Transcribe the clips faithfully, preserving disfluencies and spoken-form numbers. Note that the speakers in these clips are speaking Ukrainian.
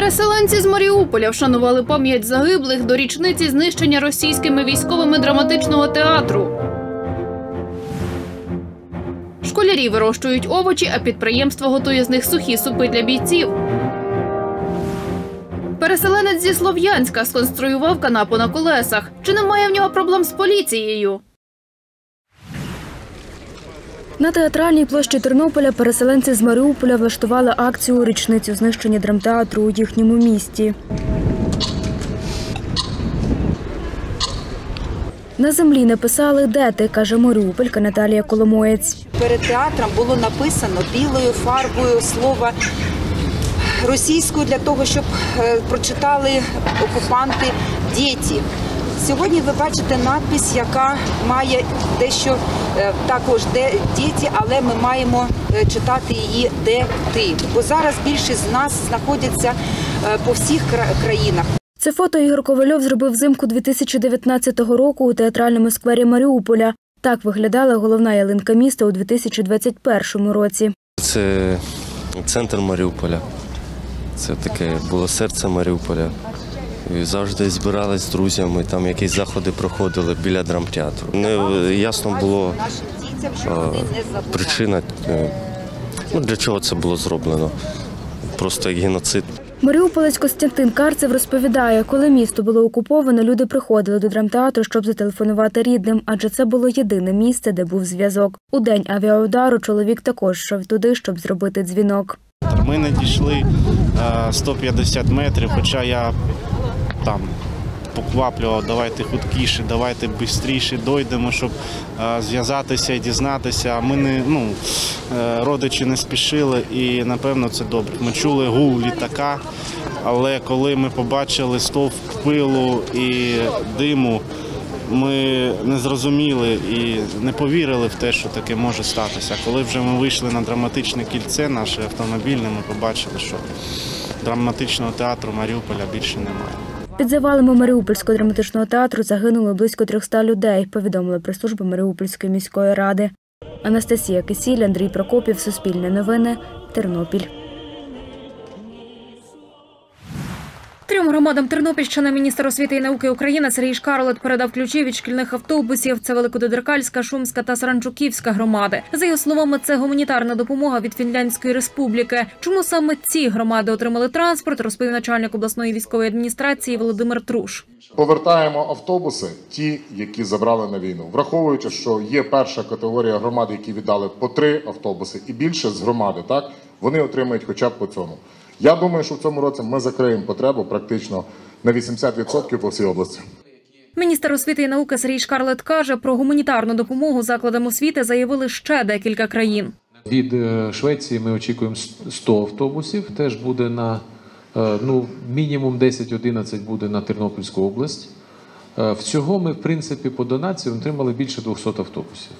Переселенці з Маріуполя вшанували пам'ять загиблих до річниці знищення російськими військовими драматичного театру. Школярі вирощують овочі, а підприємство готує з них сухі супи для бійців. Переселенець зі Слов'янська сконструював канапу на колесах. Чи немає в нього проблем з поліцією? На театральній площі Тернополя переселенці з Маріуполя влаштували акцію у річницю знищення драмтеатру у їхньому місті. На землі написали «Де ти?», каже маріуполька Наталія Коломоєць. Перед театром було написано білою фарбою слово російською для того, щоб прочитали окупанти «Діти». Сьогодні ви бачите надпис, яка має дещо також «Де діти», але ми маємо читати її «Де ти?», бо зараз більшість з нас знаходяться по всіх країнах. Це фото Ігор Ковальов зробив взимку дві тисячі дев'ятнадцятого року у театральному сквері Маріуполя. Так виглядала головна ялинка міста у дві тисячі двадцять першому році. Це центр Маріуполя. Це таке було серце Маріуполя. І завжди збирались з друзями, там якісь заходи проходили біля драмтеатру. Не ясно було а, причина, ну, для чого це було зроблено. Просто як геноцид. Маріуполець Костянтин Карцев розповідає, коли місто було окуповано, люди приходили до драмтеатру, щоб зателефонувати рідним, адже це було єдине місце, де був зв'язок. У день авіаудару чоловік також йшов туди, щоб зробити дзвінок. Ми не дійшли сто п'ятдесят метрів, хоча я там покваплював, давайте худкіше, давайте швидше дійдемо, щоб зв'язатися і дізнатися. Ми не, ну, родичі не спішили і, напевно, це добре. Ми чули гул літака, але коли ми побачили стовп пилу і диму, ми не зрозуміли і не повірили в те, що таке може статися. Коли вже ми вийшли на драматичне кільце наше автомобільне, ми побачили, що драматичного театру Маріуполя більше немає. Під завалами Маріупольського драматичного театру загинуло близько трьохсот людей, повідомила прес-служба Маріупольської міської ради. Анастасія Кисіль, Андрій Прокопів, Суспільне новини, Тернопіль. Трьом громадам Тернопільщини міністр освіти і науки України Сергій Шкарлет передав ключі від шкільних автобусів. Це Великодедеркальська, Шумська та Саранчуківська громади. За його словами, це гуманітарна допомога від Фінляндської республіки. Чому саме ці громади отримали транспорт, розповів начальник обласної військової адміністрації Володимир Труш. Повертаємо автобуси, ті, які забрали на війну. Враховуючи, що є перша категорія громад, які віддали по три автобуси і більше з громади, так, вони отримають хоча б по цьому. Я думаю, що в цьому році ми закриємо потребу практично на вісімдесят відсотків по всій області. Міністр освіти і науки Сергій Шкарлет каже, про гуманітарну допомогу закладам освіти заявили ще декілька країн. Від Швеції ми очікуємо сто автобусів, теж буде на, ну, мінімум десять-одинадцять буде на Тернопільську область. Всього ми, в принципі, по донації отримали більше двохсот автобусів.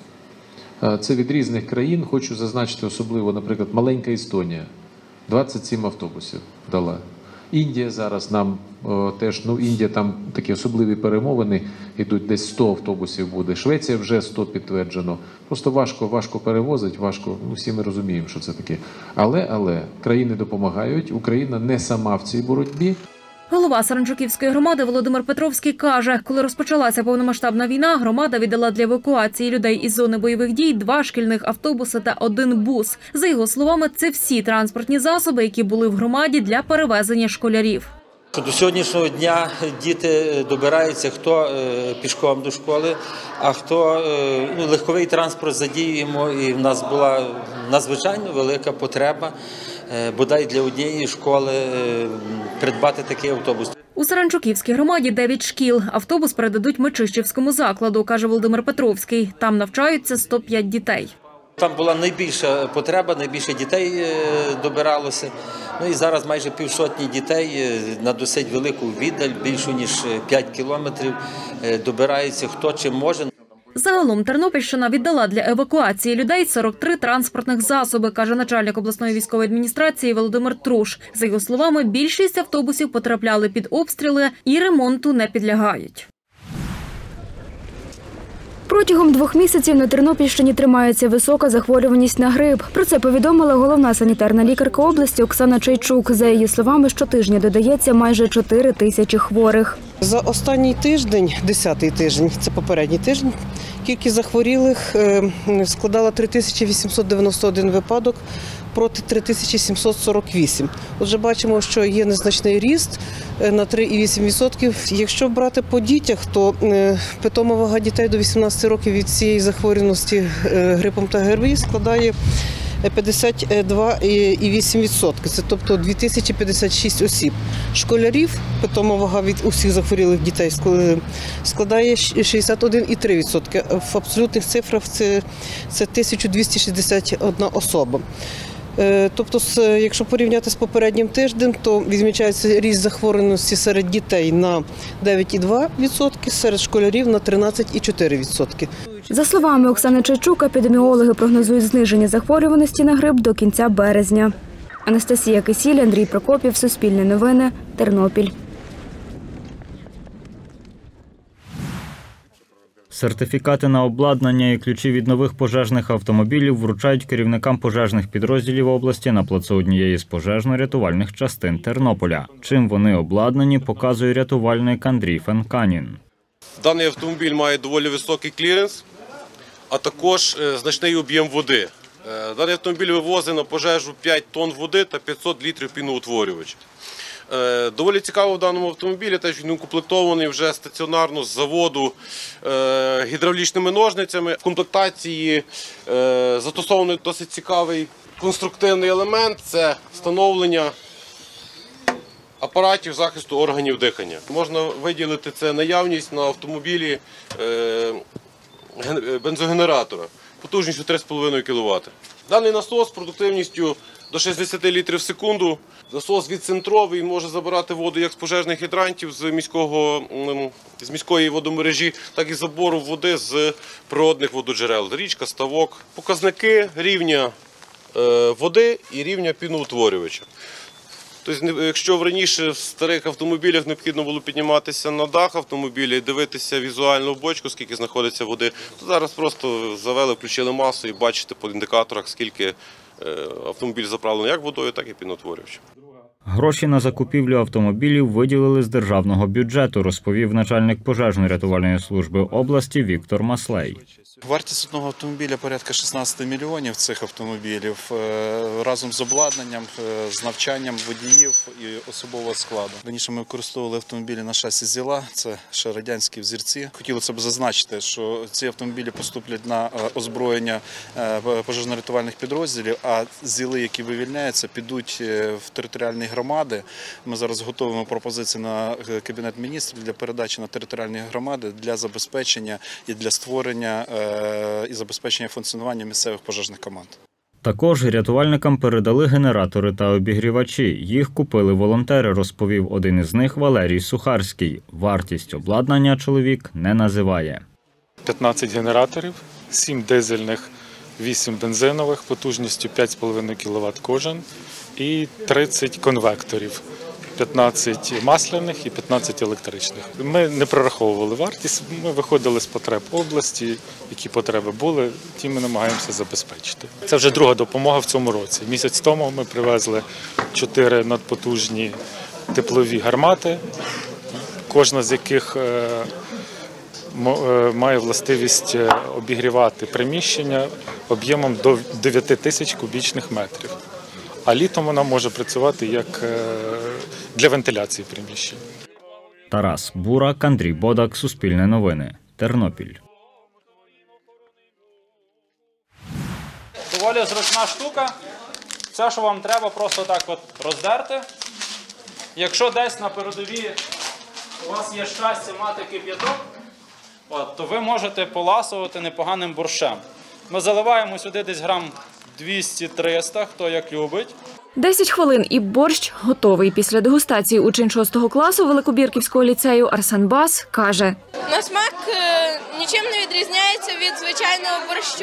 Це від різних країн, хочу зазначити особливо, наприклад, маленька Естонія. двадцять сім автобусів дала. Індія зараз нам о, теж, ну Індія там такі особливі перемовини, йдуть десь сто автобусів буде. Швеція вже сто підтверджено. Просто важко, важко перевозить, важко, ну всі ми розуміємо, що це таке. Але, але, країни допомагають, Україна не сама в цій боротьбі. Голова Саранчуківської громади Володимир Петровський каже, коли розпочалася повномасштабна війна, громада віддала для евакуації людей із зони бойових дій два шкільних автобуси та один бус. За його словами, це всі транспортні засоби, які були в громаді для перевезення школярів. До сьогоднішнього дня діти добираються, хто пішком до школи, а хто, ну, легковий транспорт задіюємо. І в нас була надзвичайно велика потреба, бодай для однієї школи, придбати такий автобус. У Саранчуківській громаді дев'ять шкіл. Автобус передадуть Мечищівському закладу, каже Володимир Петровський. Там навчаються сто п'ять дітей. Там була найбільша потреба, найбільше дітей добиралося. Ну і зараз майже півсотні дітей на досить велику віддаль, більше ніж п'ять кілометрів, добираються хто чим може. Загалом Тернопільщина віддала для евакуації людей сорок три транспортних засоби, каже начальник обласної військової адміністрації Володимир Труш. За його словами, більшість автобусів потрапляли під обстріли і ремонту не підлягають. Протягом двох місяців на Тернопільщині тримається висока захворюваність на грип. Про це повідомила головна санітарна лікарка області Оксана Чайчук. За її словами, щотижня додається майже чотири тисячі хворих. За останній тиждень, десятий тиждень, це попередній тиждень, кількість захворілих складала три тисячі вісімсот дев'яносто один випадок проти три тисячі сімсот сорок вісім. Отже, бачимо, що є незначний ріст на три цілих вісім десятих відсотка. Якщо брати по дітях, то питома вага дітей до вісімнадцяти років від цієї захворюваності грипом та ГРВІ складає п'ятдесят два цілих вісім десятих відсотка, це тобто дві тисячі п'ятдесят шість осіб. Школярів, питома вага від усіх захворілих дітей складає шістдесят один цілих три десятих відсотка. В абсолютних цифрах це, це тисяча двісті шістдесят одна особа. Тобто, якщо порівняти з попереднім тижнем, то відмічається ріст захворюваності серед дітей на дев'ять цілих два десятих відсотка, серед школярів на тринадцять цілих чотири десятих відсотка. За словами Оксани Чайчук, епідеміологи прогнозують зниження захворюваності на грип до кінця березня. Анастасія Кисіль, Андрій Прокопів, Суспільне новини, Тернопіль. Сертифікати на обладнання і ключі від нових пожежних автомобілів вручають керівникам пожежних підрозділів області на плацу однієї з пожежно-рятувальних частин Тернополя. Чим вони обладнані, показує рятувальник Андрій Фенканін. Даний автомобіль має доволі високий кліренс, а також значний об'єм води. Даний автомобіль вивозить на пожежу п'ять тонн води та п'ятсот літрів піноутворювача. Доволі цікаво в даному автомобілі, те, що він укомплектований вже стаціонарно з заводу гідравлічними ножницями. В комплектації застосований досить цікавий конструктивний елемент – це встановлення апаратів захисту органів дихання. Можна виділити це наявність на автомобілі бензогенератора потужністю три з половиною кіловата. Даний насос з продуктивністю до шістдесят літрів в секунду. Насос відцентровий, може забирати воду як з пожежних гідрантів з, міського, з міської водомережі, так і забору води з природних вододжерел. Річка, ставок. Показники рівня води і рівня піноутворювача. Тобто, якщо раніше в старих автомобілях необхідно було підніматися на дах автомобіля і дивитися візуально в бочку, скільки знаходиться води, то зараз просто завели, включили масу і бачите по індикаторах, скільки автомобіль заправлений як водою, так і піноутворювачем. Гроші на закупівлю автомобілів виділили з державного бюджету, розповів начальник пожежно-рятувальної служби області Віктор Маслей. Вартість одного автомобіля порядка шістнадцять мільйонів цих автомобілів разом з обладнанням, з навчанням водіїв і особового складу. Раніше ми використовували автомобілі на шасі ЗІЛа, це ще радянські взірці. Хотілося б зазначити, що ці автомобілі поступлять на озброєння пожежно-рятувальних підрозділів, а ЗІЛи, які вивільняються, підуть в територіальні громади. Ми зараз готуємо пропозиції на Кабінет міністрів для передачі на територіальні громади для забезпечення і для створення і забезпечення функціонування місцевих пожежних команд. Також рятувальникам передали генератори та обігрівачі. Їх купили волонтери, розповів один із них Валерій Сухарський. Вартість обладнання чоловік не називає. п'ятнадцять генераторів, сім дизельних, вісім бензинових, потужністю п'ять з половиною кіловат кожен і тридцять конвекторів. п'ятнадцять масляних і п'ятнадцять електричних. Ми не прораховували вартість, ми виходили з потреб області, які потреби були, ті ми намагаємося забезпечити. Це вже друга допомога в цьому році. Місяць тому ми привезли чотири надпотужні теплові гармати, кожна з яких має властивість обігрівати приміщення об'ємом до дев'яти тисяч кубічних метрів. А літом вона може працювати як для вентиляції приміщень. Тарас Бурак, Андрій Бодак, Суспільне новини, Тернопіль. Доволі зручна штука. Все, що вам треба, просто так от роздерти. Якщо десь на передовій у вас є щастя мати кип'яток, от, то ви можете поласувати непоганим борщем. Ми заливаємо сюди десь грам двісті-триста, хто як любить. десять хвилин і борщ готовий. Після дегустації учень шостого класу Великобірківського ліцею Арсен Бас каже: на смак нічим не відрізняється від звичайного борщу.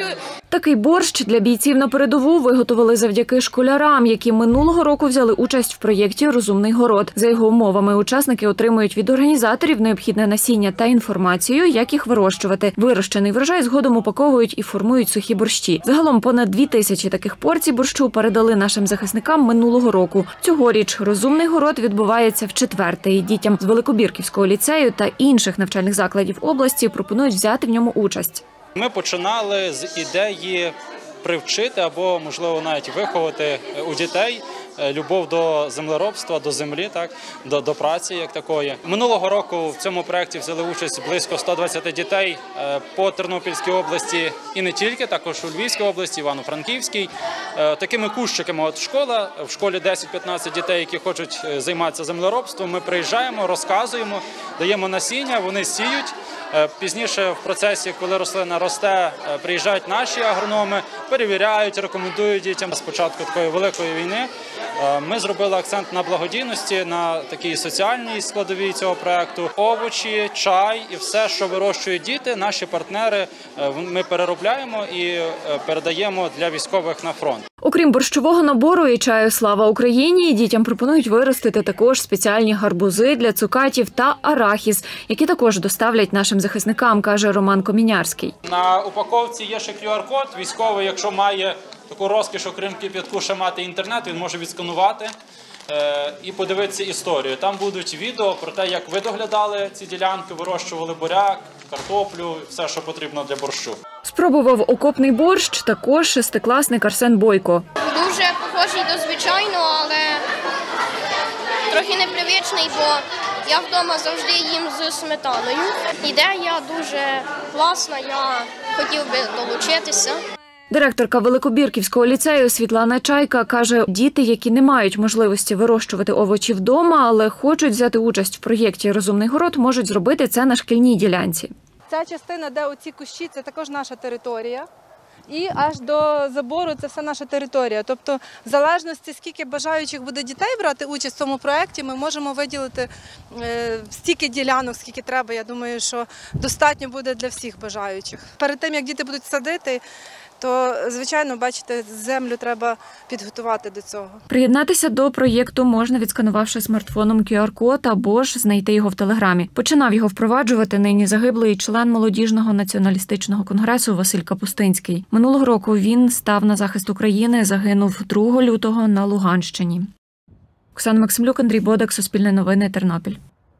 Такий борщ для бійців на передову виготовили завдяки школярам, які минулого року взяли участь в проєкті «Розумний город». За його умовами, учасники отримують від організаторів необхідне насіння та інформацію, як їх вирощувати. Вирощений врожай згодом упаковують і формують сухі борщі. Загалом понад дві тисячі таких порцій борщу передали нашим захисникам минулого року. Цьогоріч «Розумний город» відбувається вчетверте, і дітям з Великобірківського ліцею та інших навчальних закладів області пропонують взяти в ньому участь. Ми починали з ідеї привчити або, можливо, навіть виховати у дітей любов до землеробства, до землі, так, до, до праці як такої. Минулого року в цьому проєкті взяли участь близько ста двадцяти дітей по Тернопільській області і не тільки, також у Львівській області, Івано-Франківській. Такими кущиками, от школа, в школі десять-п'ятнадцять дітей, які хочуть займатися землеробством, ми приїжджаємо, розказуємо, даємо насіння, вони сіють. Пізніше в процесі, коли рослина росте, приїжджають наші агрономи, перевіряють, рекомендують дітям. З початку такої великої війни ми зробили акцент на благодійності, на такій соціальній складовій цього проєкту. Овочі, чай і все, що вирощують діти, наші партнери, ми переробляємо і передаємо для військових на фронт. Окрім борщового набору і чаю «Слава Україні», дітям пропонують виростити також спеціальні гарбузи для цукатів та арахіс, які також доставлять нашим захисникам, каже Роман Комінярський. На упаковці є ще ку ар код. Військовий, якщо має таку розкіш, окрім кип'ятку, ще мати інтернет, він може відсканувати е і подивитися історію. Там будуть відео про те, як ви доглядали ці ділянки, вирощували буряк, картоплю, все, що потрібно для борщу. Спробував окопний борщ також шестикласник Арсен Бойко. Дуже похожий до звичайного, але трохи непривичний, бо я вдома завжди їм з сметаною. Ідея дуже класна, я хотів би долучитися. Директорка Великобірківського ліцею Світлана Чайка каже, діти, які не мають можливості вирощувати овочі вдома, але хочуть взяти участь в проєкті «Розумний город», можуть зробити це на шкільній ділянці. Ця частина, де оці кущі, це також наша територія. І аж до забору це все наша територія. Тобто, в залежності, скільки бажаючих буде дітей брати участь в цьому проєкті, ми можемо виділити е, стільки ділянок, скільки треба. Я думаю, що достатньо буде для всіх бажаючих. Перед тим, як діти будуть садити, то, звичайно, бачите, землю треба підготувати до цього. Приєднатися до проєкту можна, відсканувавши смартфоном ку ар код або ж знайти його в Телеграмі. Починав його впроваджувати нині загиблий член молодіжного націоналістичного конгресу Василь Капустинський. Минулого року він став на захист України, загинув другого лютого на Луганщині. Оксана Максимлюк, Андрій Бодак, Суспільне новини, Тернопіль.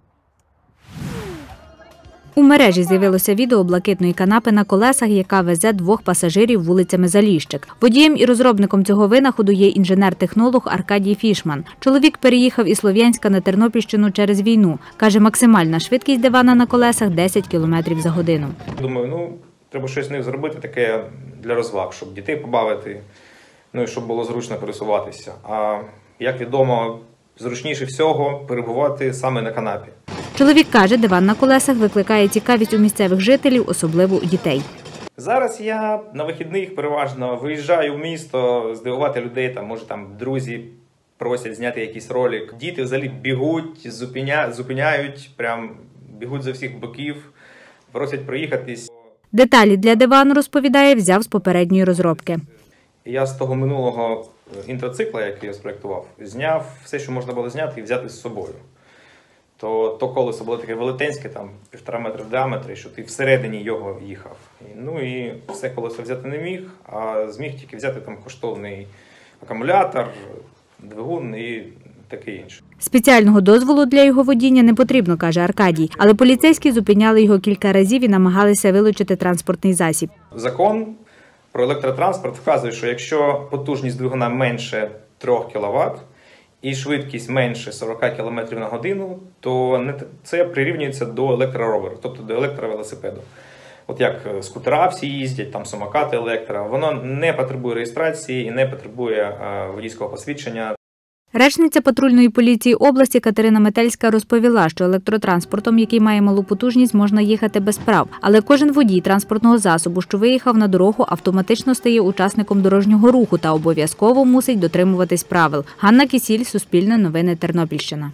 У мережі з'явилося відео блакитної канапи на колесах, яка везе двох пасажирів вулицями Заліщик. Водієм і розробником цього винаходу є інженер-технолог Аркадій Фішман. Чоловік переїхав із Слов'янська на Тернопільщину через війну. Каже, максимальна швидкість дивана на колесах – десять кілометрів за годину. Думаю, ну, треба щось з них зробити таке для розваг, щоб дітей побавити, ну і щоб було зручно пересуватися. А, як відомо, зручніше всього перебувати саме на канапі. Чоловік каже, диван на колесах викликає цікавість у місцевих жителів, особливо у дітей. Зараз я на вихідних переважно виїжджаю в місто, здивувати людей, там, може там друзі просять зняти якийсь ролик. Діти взагалі бігуть, зупиня... зупиняють, прям бігуть з усіх боків, просять проїхатись. Деталі для дивану, розповідає, взяв з попередньої розробки. Я з того минулого інтроцикла, який я спроєктував, зняв все, що можна було зняти і взяти з собою. То, то колесо було таке велетенське, там півтора метра в діаметрі, що ти всередині його їхав. Ну і все колесо взяти не міг, а зміг тільки взяти там коштовний акумулятор, двигун і таке інше. Спеціального дозволу для його водіння не потрібно, каже Аркадій, але поліцейські зупиняли його кілька разів і намагалися вилучити транспортний засіб. Закон про електротранспорт вказує, що якщо потужність двигуна менше трьох кіловат, і швидкість менше сорока кілометрів на годину, то це прирівнюється до електророверу, тобто до електровелосипеду. От як скутера всі їздять, там самокати електро, воно не потребує реєстрації і не потребує водійського посвідчення. Речниця патрульної поліції області Катерина Метельська розповіла, що електротранспортом, який має малу потужність, можна їхати без прав. Але кожен водій транспортного засобу, що виїхав на дорогу, автоматично стає учасником дорожнього руху та обов'язково мусить дотримуватись правил. Ганна Кісіль, Суспільне новини, Тернопільщина.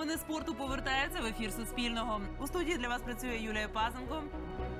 новини спорту повертаються в ефір Суспільного. У студії для вас працює Юлія Пазенко.